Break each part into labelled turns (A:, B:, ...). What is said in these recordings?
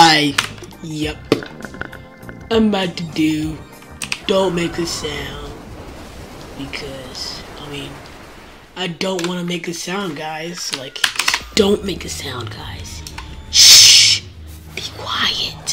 A: Yep. I'm about to do don't make a sound because I don't want to make a sound, guys. Like, just don't make a sound, guys. Shh. Be quiet.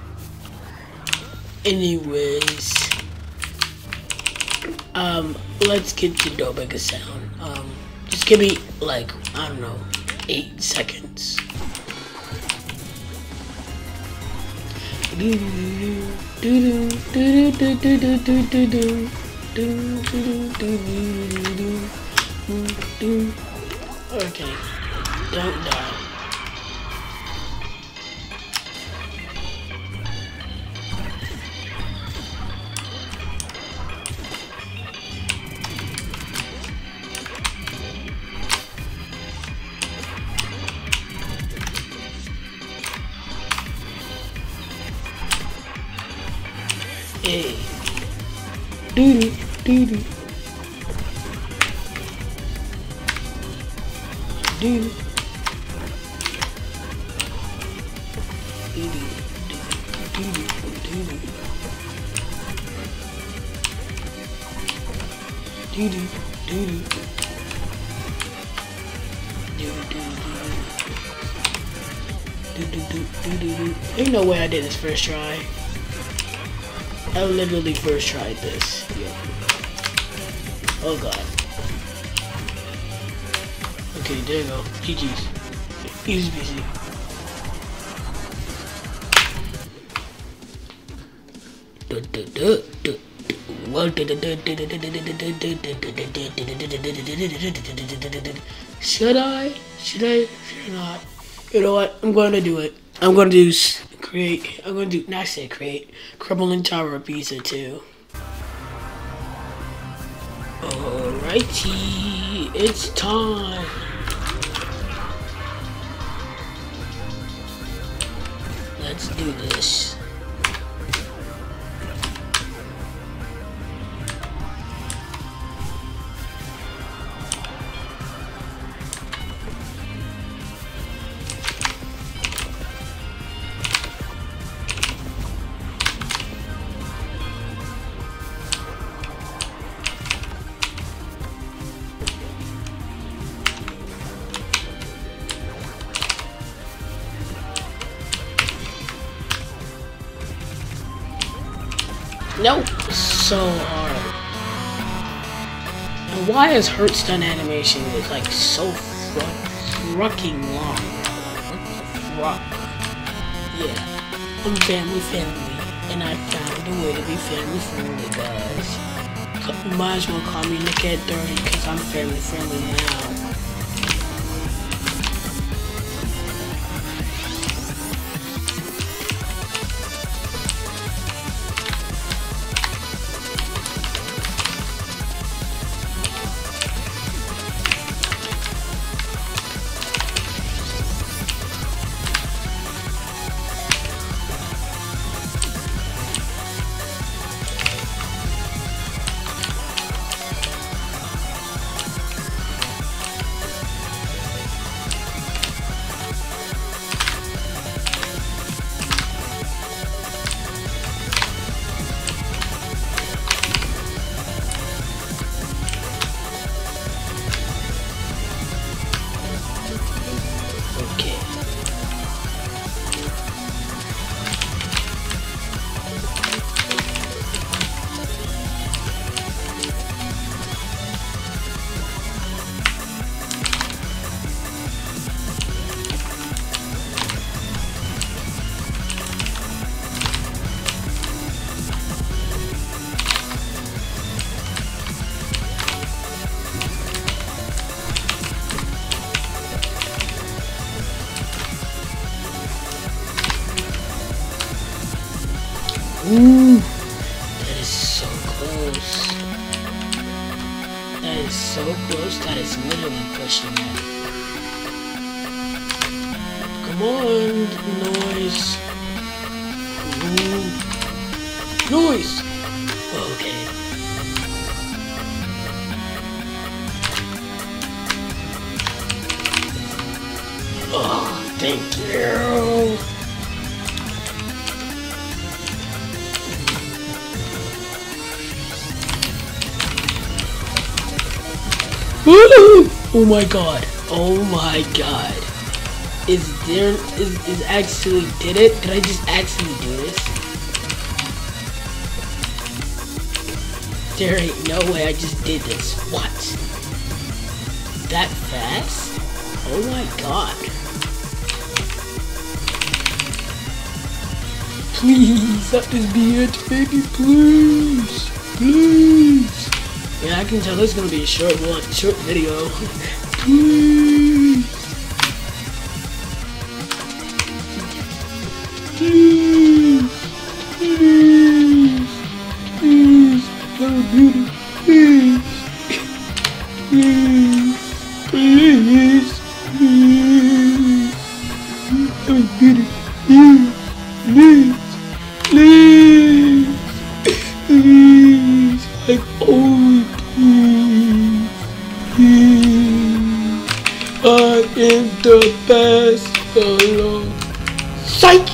A: Anyways, let's get to don't make a sound. Just give me like, I don't know, 8 seconds. Okay, don't die. Hey. Doo-doo, doo-doo. Doo-doo. Doo-doo, doo-doo, doo-doo. Doo-doo, doo-doo. Doo-doo-doo-doo. Ain't no way I did this first try. I literally first tried this. Yeah. Oh god. Okay, there you go. GG's. Easy peasy. Should I? Should not? You know what? I'm going to do it. I'm going to do create Crumbling Tower of Pizza 2. Alrighty, it's time. Let's do this. Nope, so hard. And why is hurt stun animation like so fucking long? What the fuck? Yeah, I'm family, and I found a way to be family friendly, guys. You might as well call me Nick at 30 because I'm family friendly now. Ooh, that is so close. That is so close. That is literally pushing it. Come on, noise. Ooh. Noise. Okay. Oh, thank you. Oh my god. Oh my god. Is actually, did I just actually do this? There ain't no way I just did this. What? That fast? Oh my god. Please, let this be it, baby, please. Please. Yeah, I can tell this is gonna be a short video. Please. Please. Please. Please. Little beauty. Please. Please. Please. Please. Little beauty. Please. Please. Please. Please. Like, oh, please. Please. I am the best alone. Psych!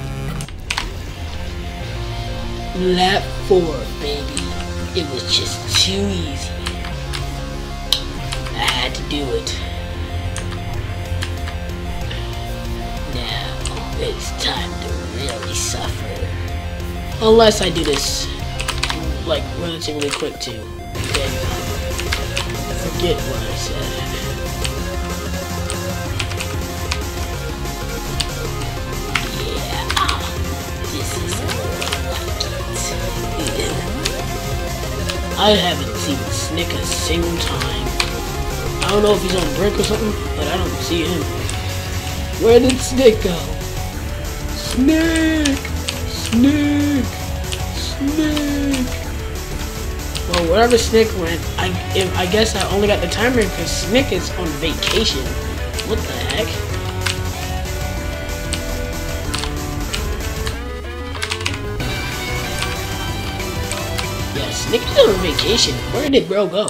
A: Lap 4, baby. It was just too easy. I had to do it. Now, it's time to really suffer. Unless I do this, like, relatively quick too. Then, forget what I said. I haven't seen Snick a single time. I don't know if he's on break or something, but I don't see him. Where did Snick go? Snick! Snick! Snick! Well, wherever Snick went, I guess I only got the timer because Snick is on vacation. What the heck? Snick is on vacation. Where did bro go?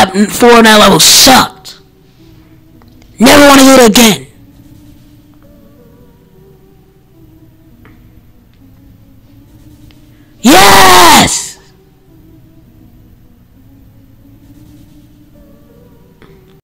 A: that Fortnite level sucked. Never want to do it again.